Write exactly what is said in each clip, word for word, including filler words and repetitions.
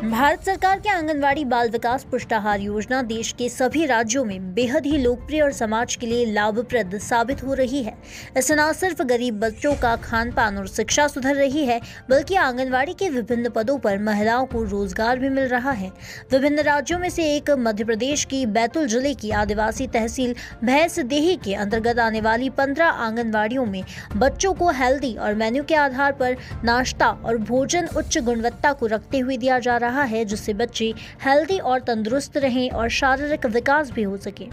भारत सरकार के आंगनवाड़ी बाल विकास पुष्टाहार योजना देश के सभी राज्यों में बेहद ही लोकप्रिय और समाज के लिए लाभप्रद साबित हो रही है। इससे न सिर्फ गरीब बच्चों का खान पान और शिक्षा सुधर रही है, बल्कि आंगनवाड़ी के विभिन्न पदों पर महिलाओं को रोजगार भी मिल रहा है। विभिन्न राज्यों में से एक मध्य प्रदेश की बैतूल जिले की आदिवासी तहसील भैंसदेही के अंतर्गत आने वाली पंद्रह आंगनवाड़ियों में बच्चों को हेल्दी और मेन्यू के आधार पर नाश्ता और भोजन उच्च गुणवत्ता को रखते हुए दिया जा रहा है, जिससे बच्चे हेल्दी और तंदुरुस्त रहें और शारीरिक विकास भी हो सके।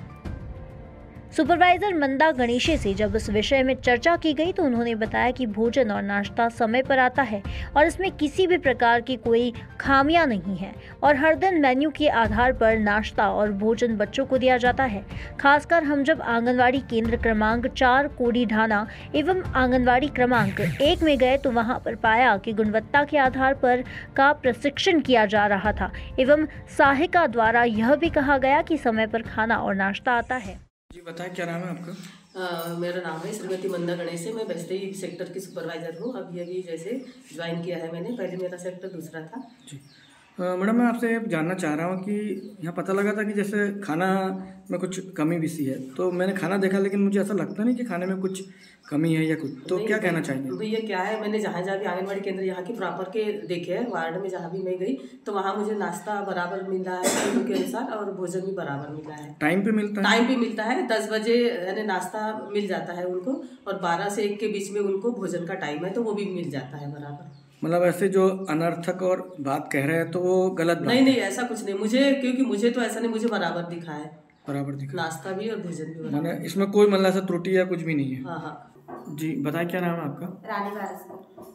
सुपरवाइजर मंदा गणेशे से जब इस विषय में चर्चा की गई तो उन्होंने बताया कि भोजन और नाश्ता समय पर आता है और इसमें किसी भी प्रकार की कोई खामियां नहीं है और हर दिन मेन्यू के आधार पर नाश्ता और भोजन बच्चों को दिया जाता है। खासकर हम जब आंगनवाड़ी केंद्र क्रमांक चार कोडी ढाना एवं आंगनवाड़ी क्रमांक एक में गए तो वहां पर पाया कि गुणवत्ता के आधार पर का प्रशिक्षण किया जा रहा था एवं सहायिका द्वारा यह भी कहा गया कि समय पर खाना और नाश्ता आता है। जी बताएं, क्या नाम है आपका? आ, मेरा नाम है श्रीमती मंदा गणेशे। मैं भैंसदेही सेक्टर की सुपरवाइजर हूँ। अभी अभी जैसे ज्वाइन किया है मैंने, पहले मेरा सेक्टर दूसरा था। जी मैडम, मैं आपसे जानना चाह रहा हूँ कि यहाँ पता लगा था कि जैसे खाना में कुछ कमी भी सी है, तो मैंने खाना देखा लेकिन मुझे ऐसा लगता नहीं कि खाने में कुछ कमी है या कुछ, तो क्या कहना चाहेंगे? भैया क्या है, मैंने जहाँ जहाँ भी आंगनबाड़ी केंद्र यहाँ की प्रॉपर के देखे हैं, वार्ड में जहाँ भी मैं गई तो वहाँ मुझे नाश्ता बराबर मिल रहा है मेनू के अनुसार और भोजन भी बराबर मिल रहा है। टाइम पे मिलता है? टाइम पे मिलता है। दस बजे यानी नाश्ता मिल जाता है उनको और बारह से एक के बीच में उनको भोजन का टाइम है, तो वो भी मिल जाता है बराबर। मतलब ऐसे जो अनर्थक और बात कह रहे हैं तो वो गलत बात नहीं नहीं, ऐसा कुछ नहीं मुझे, क्योंकि मुझे तो ऐसा नहीं, मुझे बराबर दिखा है, बराबर दिखा नाश्ता भी और भोजन भी। मैंने इसमें कोई मतलब ऐसा त्रुटि या कुछ भी नहीं है? हाँ हाँ। जी बताएं, क्या नाम है आपका? रानी वारस।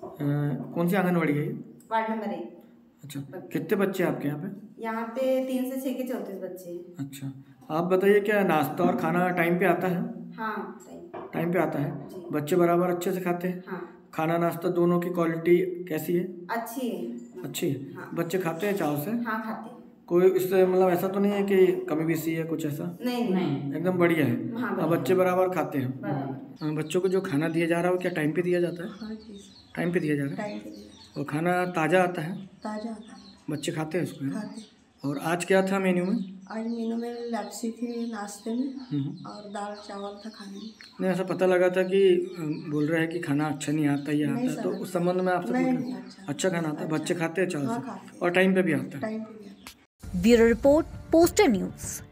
कौन सी आंगनवाड़ी है ये? वार्ड नंबर एक। अच्छा, कितने बच्चे हैं आपके यहाँ पे? यहाँ पे तीन से छः के चौंतीस बच्चे हैं। अच्छा, आप बताइए, क्या नाश्ता और खाना टाइम पे आता है? हाँ सही टाइम पे आता है। बच्चे बराबर अच्छे से खाते हैं? हाँ। खाना नाश्ता दोनों की क्वालिटी कैसी है? अच्छी है। अच्छी है। हाँ। बच्चे खाते हैं चाव से? हाँ खाते हैं। कोई इससे मतलब ऐसा तो नहीं है कि कमी बेसी है कुछ ऐसा? नहीं नहीं, एकदम बढ़िया है। हाँ, और बच्चे बराबर खाते हैं? बराबर। हाँ, बच्चों को जो खाना दिया जा रहा है वो क्या टाइम पे दिया जाता है? हाँ जी, टाइम पे दिया जा रहा है। टाइम पे दिया। और खाना ताज़ा आता है? ताज़ा आता है। बच्चे खाते हैं इसको? खाते। और आज क्या था मेन्यू में? आज मेनू में लपसी थी नाश्ते में और दाल चावल था खाने में। नहीं, ऐसा पता लगा था कि बोल रहे हैं कि खाना अच्छा नहीं आता ये आता है, तो उस संबंध में आपसे पूछ रहे हैं। अच्छा खाना आता है? बच्चे खाते हैं चावल से और टाइम पे भी आता है? टाइम पे भी आता है। Bureau report, poster news.